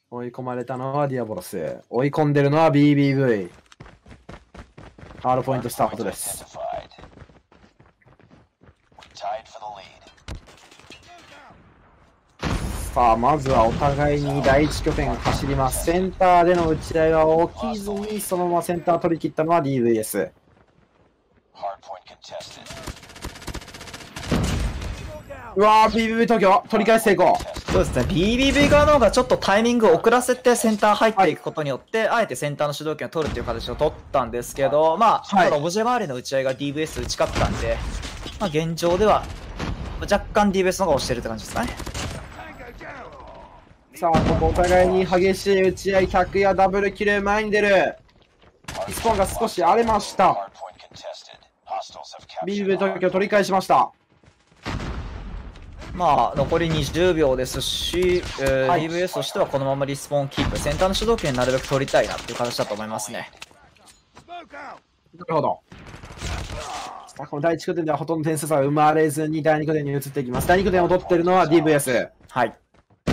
追い込まれたのはディアボロス。追い込んでるのは BBV。ハードポイントスタートです。さあ、まずはお互いに第一拠点が走ります。センターでの打ち合いは起きずに、そのままセンター取り切ったのは DVS。うわー、BBV 東京、取り返し成功。 そうですね、BBV 側の方がちょっとタイミングを遅らせてセンター入っていくことによって、あえてセンターの主導権を取るっていう形を取ったんですけど、まあ、ただオブジェ周りの打ち合いが DVS 打ち勝ったんで、まあ、現状では若干 DVS の方が押してるって感じですかね。 さあ、ここお互いに激しい打ち合い、100やダブルキル前に出る。リスポーンが少し荒れました。BBV 東京取り返しました。 まあ、残り20秒ですし、DVS としてはこのままリスポーンキープ、センターの主導権なるべく取りたいなっていう形だと思いますね。 なるほど。この第1拠点ではほとんど点数差が生まれずに第2拠点に移っていきます。第2拠点を取っているのは DVS。 はい。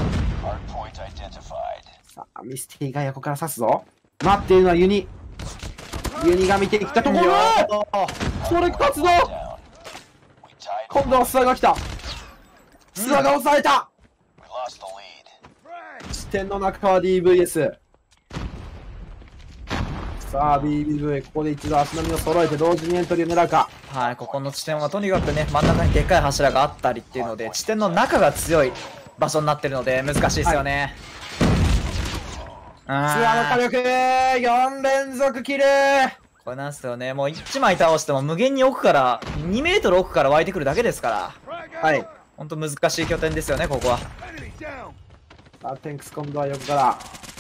さあ、ミスティが横から刺すぞ。待っているのはユニ。ユニが見てきたところそれ勝つぞ。今度はスワが来た。スワが抑えた。視点の中は DVS。さあ BBV ここで一度足並みを揃えて同時にエントリーを狙うか。 はい、ここの地点はとにかくね、真ん中にでっかい柱があったりっていうので、地点の中が強い場所になってるので難しいですよね。 ツアーの火力4連続キル。 これなんですよね、もう1枚倒しても無限に奥から2メートル奥から湧いてくるだけですから、 はい、 ほんと難しい拠点ですよね、ここは。 さあテンクス今度は横から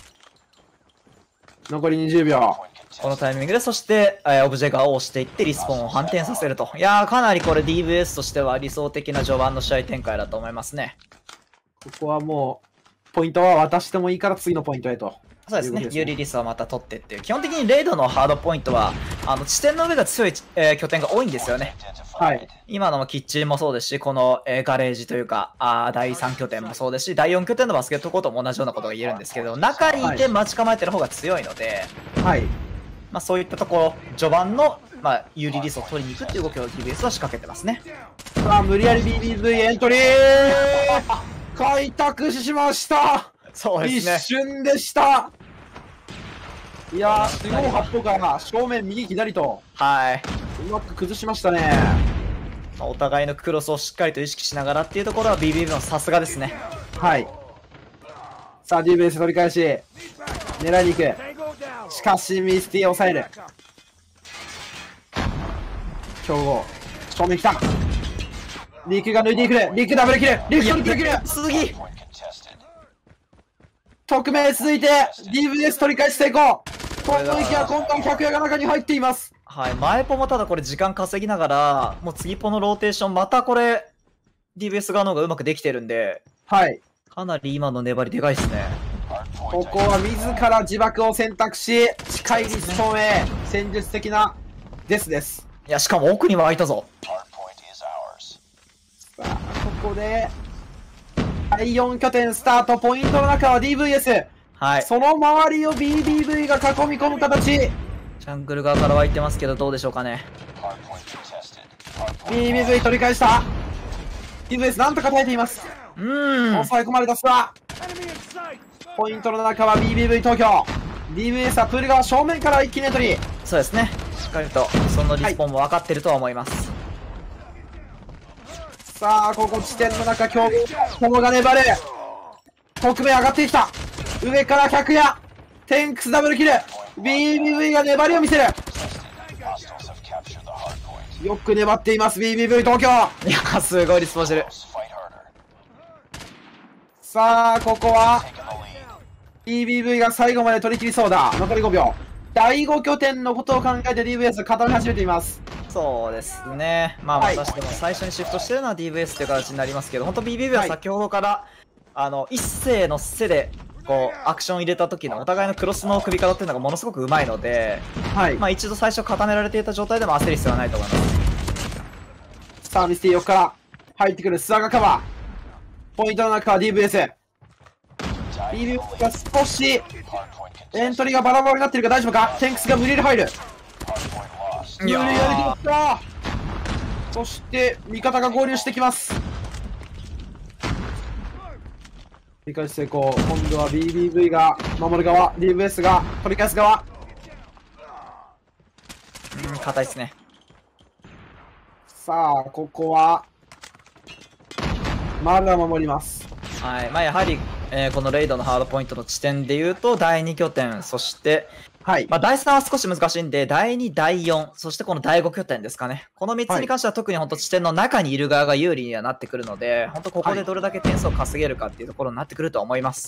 残り20秒。 このタイミングで、そして、オブジェ側を押していってリスポーンを反転させると。いやー、かなりこれ DVS としては理想的な序盤の試合展開だと思いますね。 ここはもうポイントは渡してもいいから次のポイントへと。 そうですね、有利リスはまた取ってっていう、基本的にレイドのハードポイントは地点の上が強い、拠点が多いんですよね。 はい、 今のキッチンもそうですし、この、ガレージというか第3拠点もそうですし、第4拠点のバスケットコートも同じようなことが言えるんですけど、中にいて待ち構えてる方が強いので、 はい、 まあ、そういったところ序盤の、まあ、有利リスを取りに行くっていう動きを TBS は仕掛けてますね。 さあ無理やり BBV エントリー開拓しました。 そうですね、 一瞬でした。いやー、四方八方から正面右左と、 はい、 うまく崩しましたね。 お互いのクロスをしっかりと意識しながらっていうところは BBB のさすがですね。 はい。さあ DBS 取り返し狙いに行く。しかしミスティを抑える。強豪正面来た。リクが抜いていく。リクダブルキル。リク取り切る。 鈴木匿名続いて DVS 取り返し成功。今度息は今回100矢が中に入っています。 はい、前ポもただこれ時間稼ぎながら、もう次ポのローテーションまたこれ DBS 側の方がうまくできてるんで、 はい、 かなり今の粘りでかいですね。 ここは自ら自爆を選択し近いリスポンへ戦術的なです。 いや、しかも奥にも開いたぞ。 さあここで第4拠点スタート。ポイントの中は DVS、 はい、 その周りを BBV が囲み込む形。 ジャングル側から湧いてますけどどうでしょうかね。 BBV 取り返した。 DVS なんとか耐えています。抑え込まれたスワ。ポイントの中は BBV 東京。 DVS はプール側正面から一気にエントリー。 そうですね、しっかりとそのリスポンも分かってるとは思います、 はい、さあここ地点の中強豪が粘る。特命上がってきた。上から100矢テンクスダブルキル。 BBV が粘りを見せる。よく粘っています BBV 東京。 いや、すごいリスポンしてる。 さあここは BBV が最後まで取り切りそうだ。残り5秒。第5拠点のことを考えて DVS 固め始めています。 そうですね、まあまたしても最初にシフトしてるのは DVS っていう形になりますけど、本当 BBV は先ほどから、一斉の背でこうアクション入れた時のお互いのクロスの首方っていうのがものすごくうまいので、はい、まあ一度最初固められていた状態でも焦る必要はないと思います。 さあミスティ横から入ってくるスワガカバー。ポイントの中は DVS。 BB が少しエントリーがバラバラになってるか大丈夫か。テンクスが無理に入る。無理やり切った。そして味方が合流してきます。折り返し成功。今度は BBV が守る側、DVS が取り返す側。 硬いですね。 さあここはまだ守ります。 はい、やはり、このレイドのハードポイントの地点でいうと第2拠点、そして、はい、第3は少し難しいんで第2、第4、そしてこの第5拠点ですかね。この3つに関しては特に本当地点の中にいる側が有利にはなってくるので、本当ここでどれだけ点数を稼げるかっていうところになってくると思います。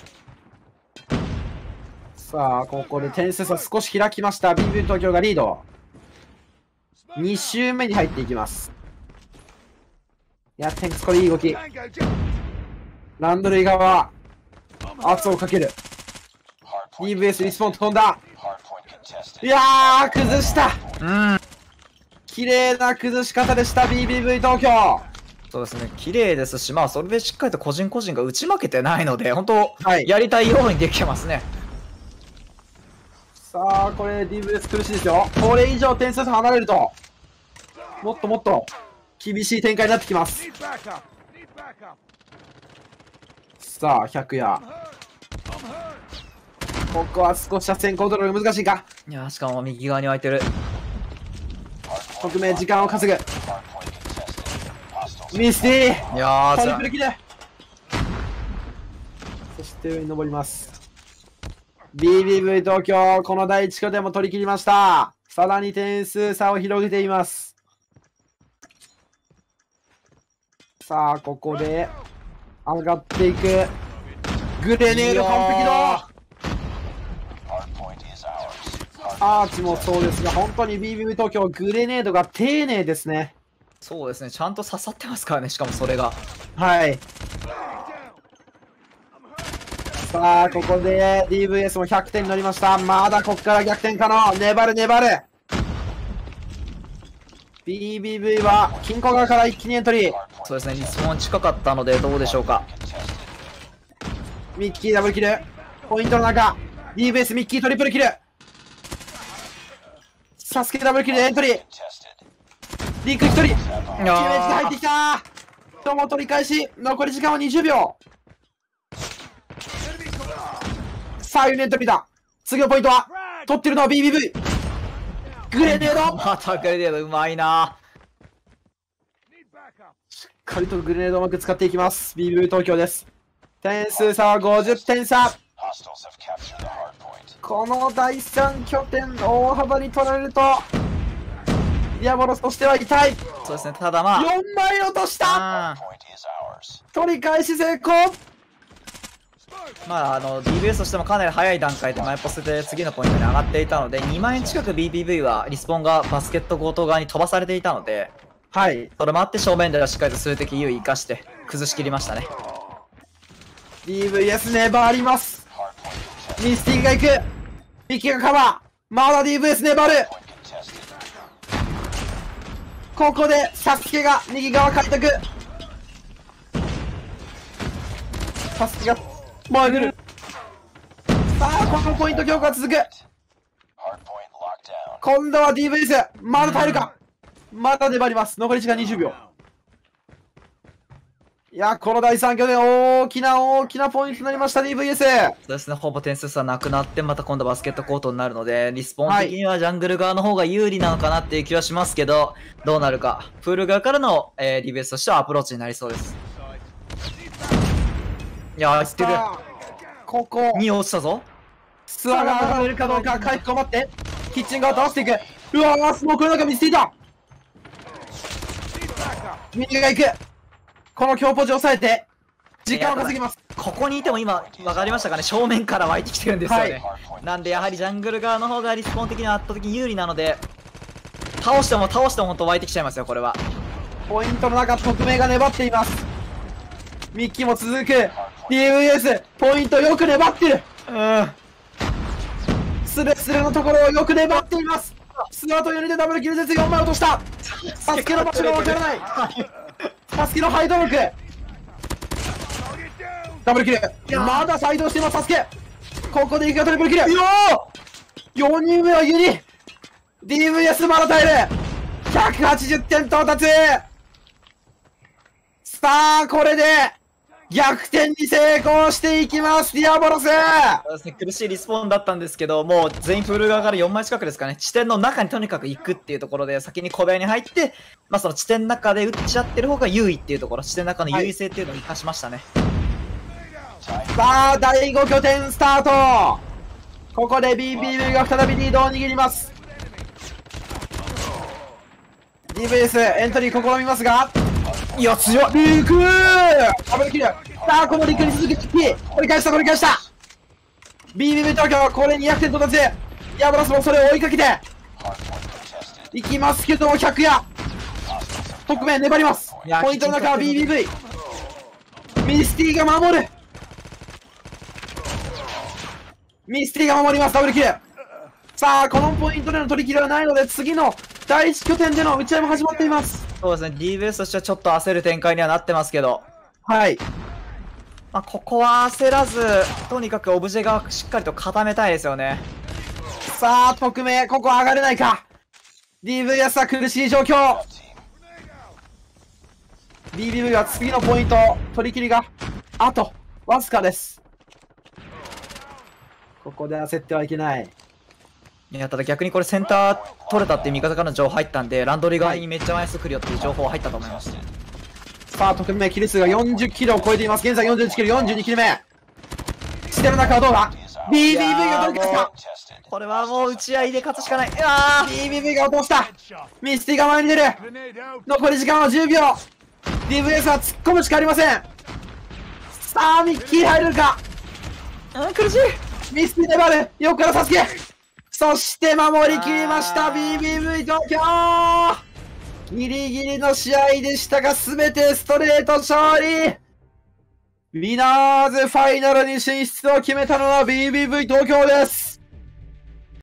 さあここで点数差少し開きました。 BB 東京がリード。2周目に入っていきます。いやテンクスこれいい動き。ランドルイ側圧をかける。 DVS リスポン飛んだ。いやー崩した。綺麗な崩し方でした。 BBV 東京。 そうですね、綺麗ですし、それでしっかりと個人個人が打ち負けてないので本当、やりたいようにできてますね。 さあこれ DVS 苦しいですよ。これ以上点数差離れるともっともっと厳しい展開になってきます。さあ100やここは少し車線コントロールが難しいか。 いやしかも右側に空いてる。 匿名時間を稼ぐ。ミスティー。 いやトリプルキル。そして上に登ります。 BBV 東京この第1拠点も取り切りました。さらに点数差を広げています。さあここで上がっていく。グレネード完璧だ。アーチもそうですが本当に BBV 東京グレネードが丁寧ですね。 そうですね、ちゃんと刺さってますからね。しかもそれがはい。さあここで DVS も100点に乗りました。まだここから逆転可能。粘る粘る。 BBV は金庫側から一気にエントリー。 そうですね、リスポーン近かったのでどうでしょうか。 ミッキーダブルキル。ポイントの中 DVS ミッキートリプルキル。サスケダブルキルでエントリー。リンク1人決め値が入ってきた。とも取り返し。残り時間は20秒。さあユニエントリーだ。次のポイントは取ってるのは BBV。 グレネード。 またグレネードうまいな。 しっかりとグレネードをうまく使っていきます。 BBV 東京です。点数差は50点差。この第3拠点大幅に取られるとディアボロスとしては痛い。 そうですね、ただ 4枚落とした。取り返し成功。 DVS としてもかなり早い段階で前ポスで次のポイントに上がっていたので、2万円近く BBV はリスポンがバスケット強盗側に飛ばされていたので、はい、それもあって正面ではしっかりと数的優位生かして崩しきりましたね。 DVS 粘ります。ミスティが行く。ミキがカバー。まだ DVS 粘る。ここでサスケが右側開拓。サスケが前に出る。さあこのポイント強化が続く。今度は DVS まだ耐えるか。まだ粘ります。残り時間20秒。いやこの第3拠点大きなポイントになりました。 DVS。 そうですね、ほぼ点数差なくなってまた今度バスケットコートになるので、リスポーン的にはジャングル側の方が有利なのかなっていう気はしますけど、どうなるか。プール側からの、DVS としてはアプローチになりそうです。いやー、知ってる。 ここ 2落ちたぞ。 スワが上がれるかどうか。回復を待ってキッチン側倒していく。うわースモークの中見せていた。右が行く。この強ポジを抑えて時間を稼ぎます。 ここにいても今分かりましたかね、正面から湧いてきてるんですよね、なんでやはりジャングル側の方がリスポーン的には圧倒的に有利なので、倒しても本当湧いてきちゃいますよ。これはポイントの中匿名が粘っています。ミッキーも続く。 DVS ポイントよく粘ってる。スレスレのところをよく粘っています。スワと4人でダブルキル絶4枚落とした。サスケの場所が分からない。サスケのハイドロック。 ダブルキル。まだ再動しています、サスケ。ここでいくがトリプルキル。よー !4 人目はユニ。DVS まだ耐える。180点到達。さあ、これで、逆転に成功していきます、ディアボロス。 そうですね、苦しいリスポーンだったんですけど、もう全員プール側から4枚近くですかね、地点の中にとにかく行くっていうところで、先に小部屋に入って、まあ、その地点の中で打っちゃってる方が優位っていうところ、地点の中の優位性っていうのを生かしましたね。 さあ、第5拠点スタート。ここで BBV が再びリードを握ります。DVS エントリー試みますが、いや、強い。リクダブルキル。さあ、このリクに続き、取り返した、取り返した。BBV 東京、これ200点到達。ヤブラスもそれを追いかけて、いきますけども、100や。特命粘ります。ポイントの中は BBV。ミスティが守る。ミスティが守ります、ダブルキル。さあ、このポイントでの取り切りはないので、次の第1拠点での打ち合いも始まっています。 そうですね、DVS としてはちょっと焦る展開にはなってますけど、 はい。 まあ、ここは焦らず、とにかくオブジェ側しっかりと固めたいですよね。 さあ、特命、ここ上がれないか。DVS は苦しい状況。BBV は次のポイント、取り切りが、あと、わずかです。ここで焦ってはいけない。 いや、ただ逆にこれセンター取れたっていう味方からの情報入ったんで、ランドリー側にめっちゃ枚数来るよっていう情報入ったと思います。 さあ、特命キル数が40キロを超えています。現在41キロ、42キル目。地点の中はどうだ？ BBV がどうか。 これはもう打ち合いで勝つしかない。 BBV が落とした。ミスティが前に出る。残り時間は10秒。DVS は突っ込むしかありません。さあ、ミッキー入るか。 苦しい。 ミスティ粘る。横からサスケ。そして守りきりました BBV 東京。ギリギリの試合でしたが、全てストレート勝利。ウィナーズファイナルに進出を決めたのは BBV 東京です。